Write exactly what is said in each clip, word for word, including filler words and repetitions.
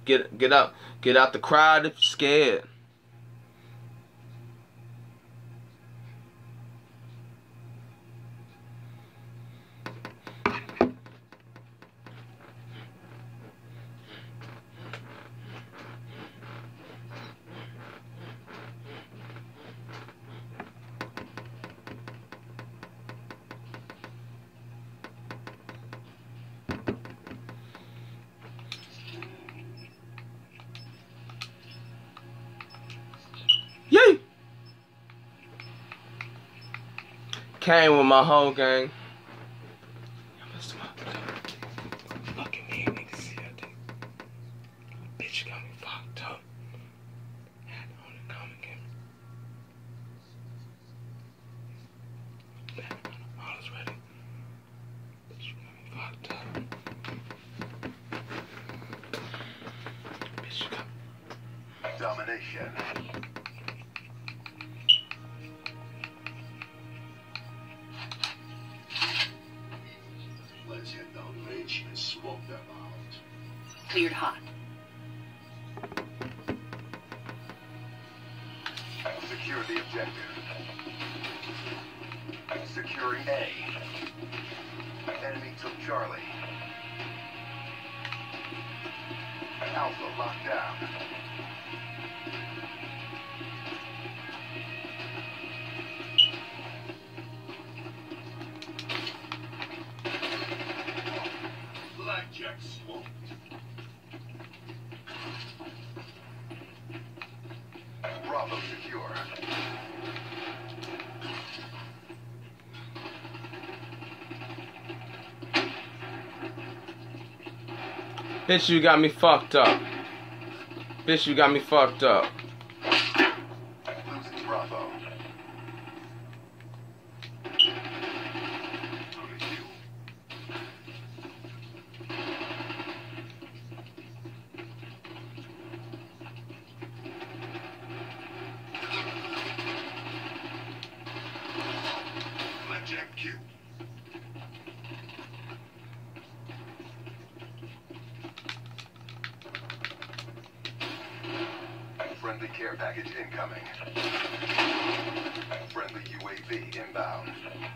get get out get out the crowd if you're scared. Yay! Came with my whole gang. Fucking me, nigga. See that thing? Bitch got me fucked up. Had on it coming in. All is ready. Bitch got me fucked up. Bitch got domination. Let's hit the ridge and smoke them out. Cleared hot. Secure the objective. Securing A. Enemy took Charlie. Alpha locked down. Blackjack smoked. Bravo secure. Bitch, you got me fucked up. Bitch, you got me fucked up. Losing Bravo. Blackjack Q. Friendly care package incoming. Friendly U A V inbound.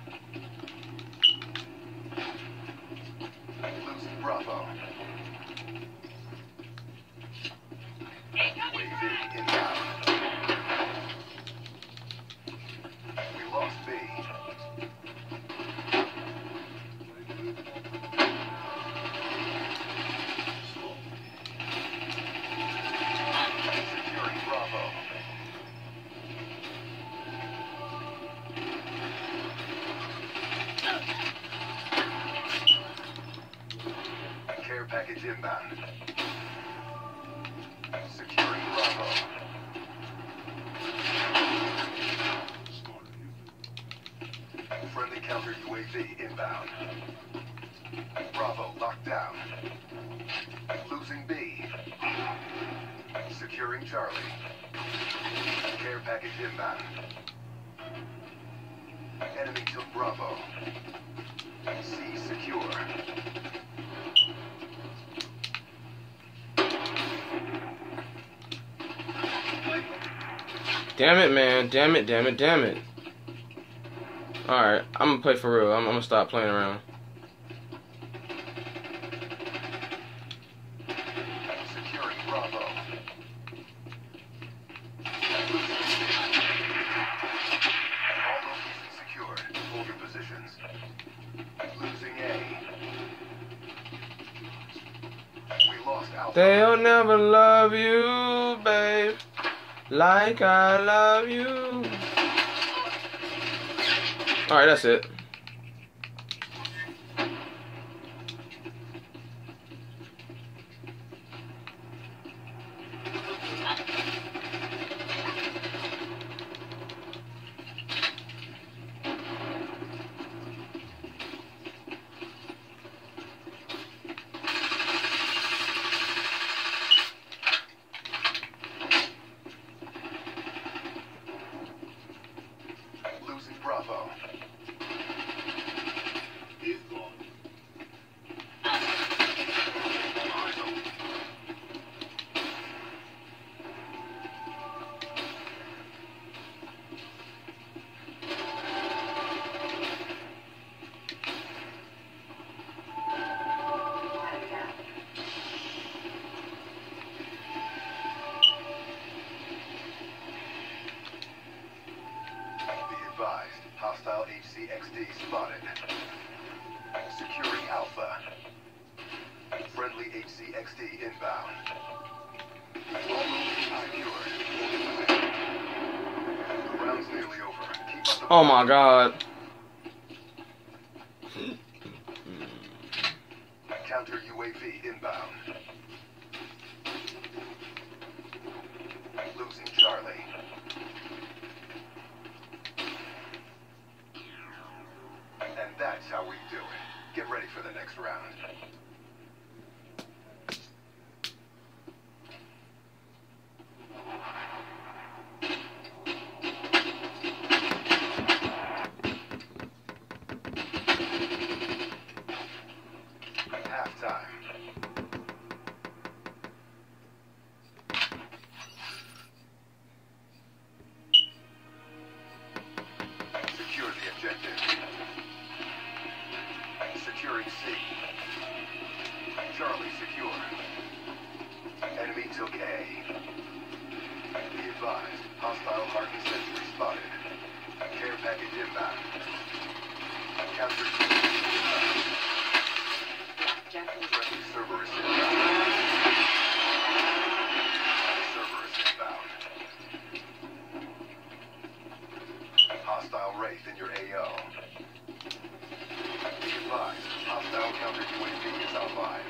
Losing Bravo. U A V inbound. We lost B. Securing Bravo. Care package inbound. Securing Bravo. Friendly counter U A V inbound. Bravo locked down. Losing B. Securing Charlie. Care package inbound. Enemy took Bravo. C secure. Damn it, man. Damn it, damn it, damn it. Alright, I'm gonna play for real. I'm, I'm gonna stop playing around. Securing Bravo. All locations secured. Hold your positions. Losing A. We lost Alpha. They'll never love you, babe, like I love you. Alright, that's it. Losing Bravo. D spotted. Securing Alpha. Friendly H C X D inbound. Secured. The round's nearly over. Keep up the Oh my god. counter U A V inbound. Losing Charlie. And that's how we do it. Get ready for the next round. Halftime. Secure the objective. Securing C. Charlie secure. Enemy took A. Be advised, hostile hardened sentry spotted. Care package inbound. Counter friendly Cerberus inbound. Cerberus inbound. Hostile Wraith in your A O. Be advised, hostile counter U A V is online.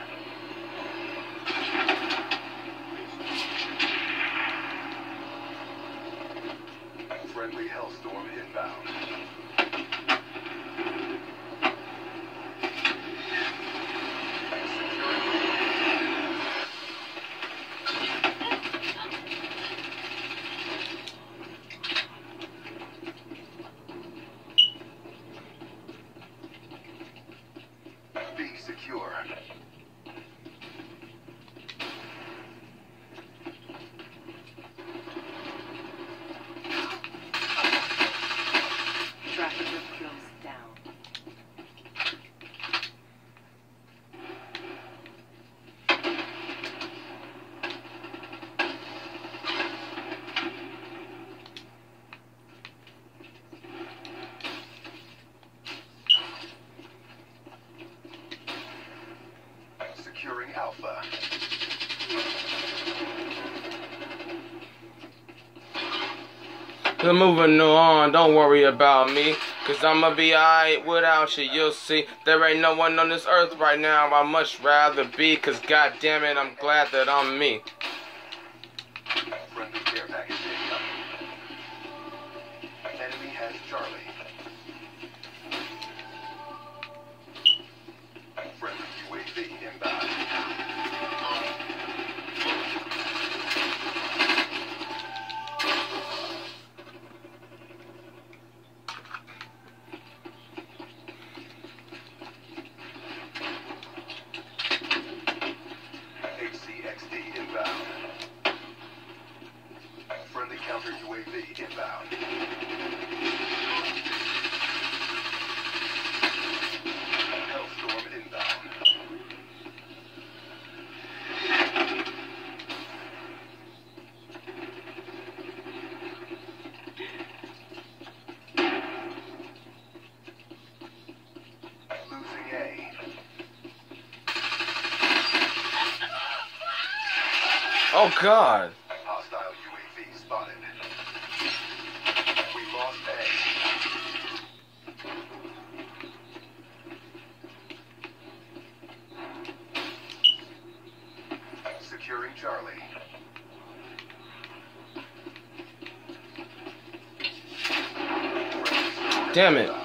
Friendly Hellstorm inbound. B secure. Traffic is closed down. Securing Alpha. I'm moving on, don't worry about me, cause I'ma be alright without you, you'll see. There ain't no one on this earth right now I'd much rather be, cause goddammit, I'm glad that I'm me. Friendly care package incoming. Enemy has Charlie. Friendly U A V inbound. H C X D inbound. Friendly counter U A V inbound. Hellstorm inbound. Losing A. Oh god. Hostile U A V spotted. We lost A. Securing Charlie. Damn it.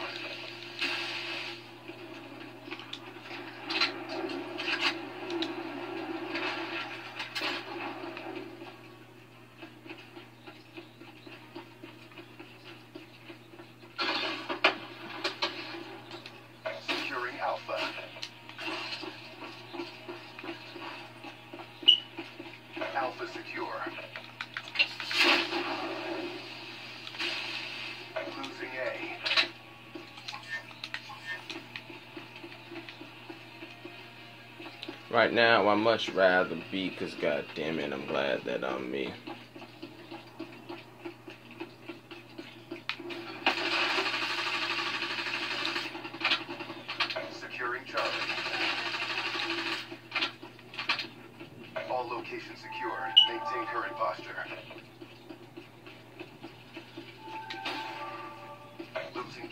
Securing Alpha. Alpha secure. Losing A. Right now I'd much rather be, cause goddammit, I'm glad that I'm me.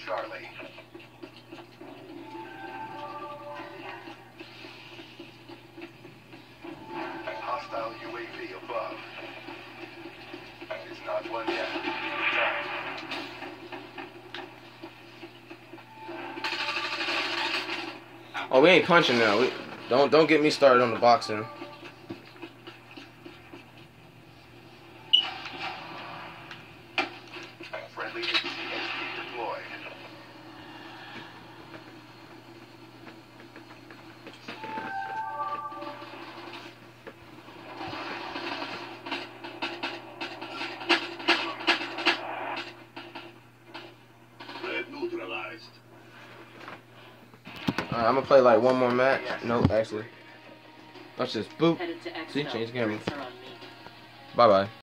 Charlie. Hostile U A V above. It's not one yet. Time. Oh, we ain't punching now. We, don't don't get me started on the boxing. Friendly H C X D deployed. Threat neutralized. Alright, I'm gonna play like one more match. No, actually. Watch this. Boop. Headed to X See, zone. change camera. Drinks are on me. Bye bye.